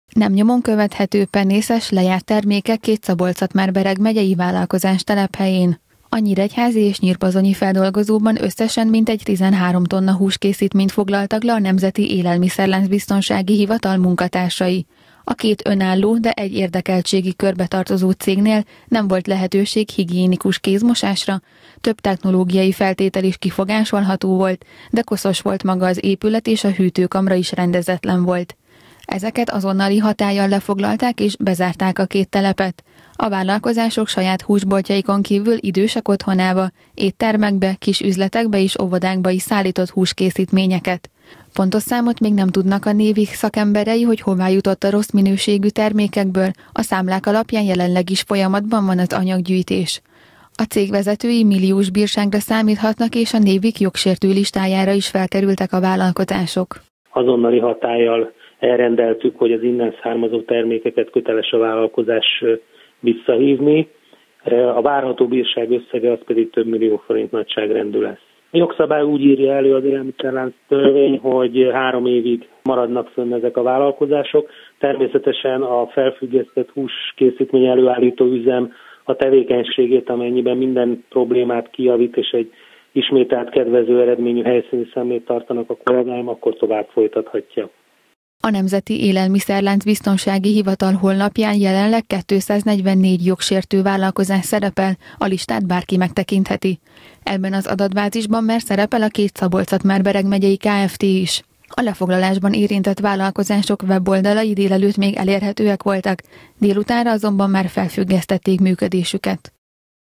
Nem nyomon követhető penészes lejárt termékek két Szabolcs-Szatmár-Bereg megyei vállalkozás telephelyén. A Nyíregyházi és Nyírbazonyi feldolgozóban összesen mintegy 13 tonna húskészítményt foglaltak le a Nemzeti Élelmiszerláncbiztonsági Hivatal munkatársai. A két önálló, de egy érdekeltségi körbe tartozó cégnél nem volt lehetőség higiénikus kézmosásra, több technológiai feltétel is kifogásolható volt, de koszos volt maga az épület és a hűtőkamra is rendezetlen volt. Ezeket azonnali hatállyal lefoglalták és bezárták a két telepet. A vállalkozások saját húsboltjaikon kívül idősek otthonába, éttermekbe, kis üzletekbe és óvodákba is szállított húskészítményeket. Pontos számot még nem tudnak a Névig szakemberei, hogy hová jutott a rossz minőségű termékekből, a számlák alapján jelenleg is folyamatban van az anyaggyűjtés. A cég vezetői milliós bírságra számíthatnak, és a Névig jogsértő listájára is felkerültek a vállalkozások. Azonnali hatállyal elrendeltük, hogy az innen származó termékeket köteles a vállalkozás visszahívni. A várható bírság összege az pedig több millió forint nagyságrendű lesz. A jogszabály úgy írja elő az élelmiszerlánc törvény, hogy 3 évig maradnak fönn ezek a vállalkozások. Természetesen a felfüggesztett húskészítmény előállító üzem a tevékenységét, amennyiben minden problémát kijavít és egy ismételt kedvező eredményű helyszíni szemlét tartanak a kollégáim, akkor tovább folytathatja. A Nemzeti Élelmiszerláncbiztonsági Hivatal honlapján jelenleg 244 jogsértő vállalkozás szerepel, a listát bárki megtekintheti. Ebben az adatbázisban már szerepel a két Szabolcs-Szatmár-Bereg megyei Kft. Is. A lefoglalásban érintett vállalkozások weboldalai délelőtt még elérhetőek voltak, délutánra azonban már felfüggesztették működésüket.